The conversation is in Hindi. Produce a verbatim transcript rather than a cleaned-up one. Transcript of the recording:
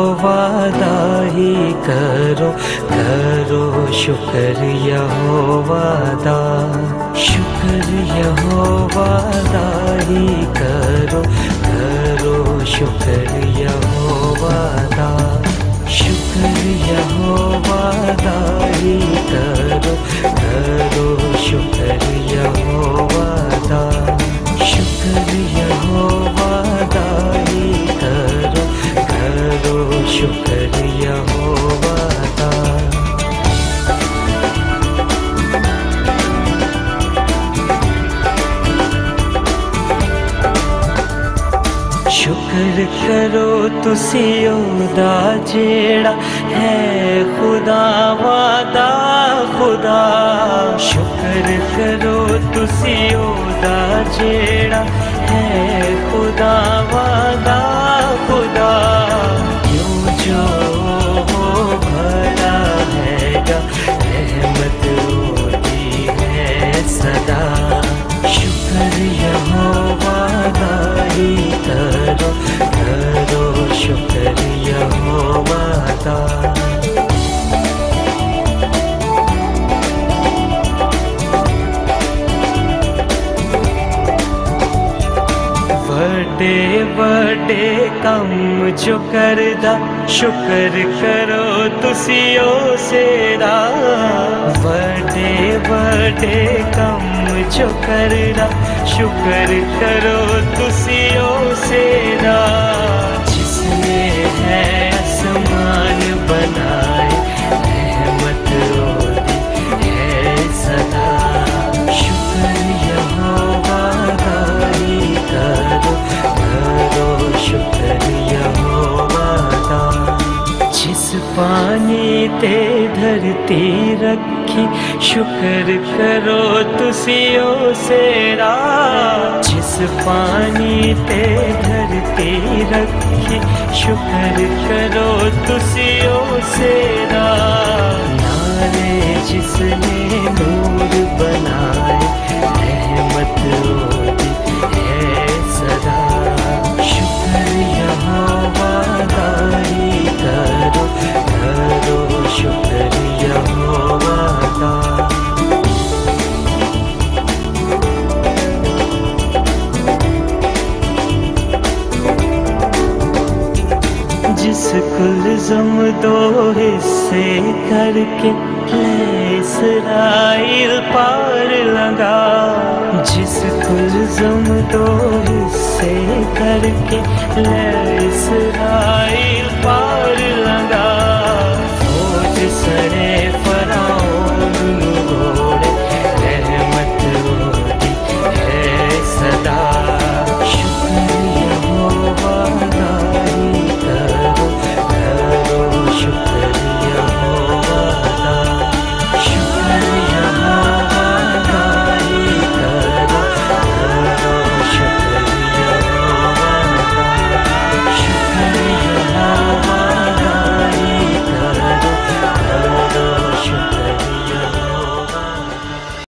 वादा ही करो, करो शुक्र यहोवादा, शुक्र यहोवादा ही करो, करो शुक्र यहोवादा, शुक्र यहोवादा ही करो, करो शुक्र यहोवादा, शुक्र यहोवादा ही करो, करो शुक्र यहोवादा। शुक्र करो तुसी ओदा जेड़ा है खुदा वादा खुदा, शुक्र करो तुसी ओदा जेड़ा है खुदा वादा खुदा। क्यों जो वो भला हैगा, रहमत ओदी है सदा, शुक्र यहोवादा ही करो, करो शुक्र यहोवादा। बड़े बड़े कम जो करदा, शुक्र करो तुसी ओ सेरा, बड़े बड़े कम जो करदा, शुक्र करो तुसी ओ सेरा। जिसने है आसमान बनाए, रहमत ओदी है सदा, शुक्र यहोवादा ही करो, करो शुक्र यहोवादा। जिस पानी ते धरती रखी, शुक्र करो तुसी ओ सेरा, जिस पानी ते धरती रखी, शुक्र करो तुसी ओ सेरा। नारे जिसने नूर बनाए, रहमत ओदी है सदा, शुक्र यहोवादा ही करो, करो शुक्र यहोवादा। जिस कुलज़म दो हिस्से करके ले इसराइल पार लगा, जिस कुलज़म दो हिस्से करके ले इसराइल पार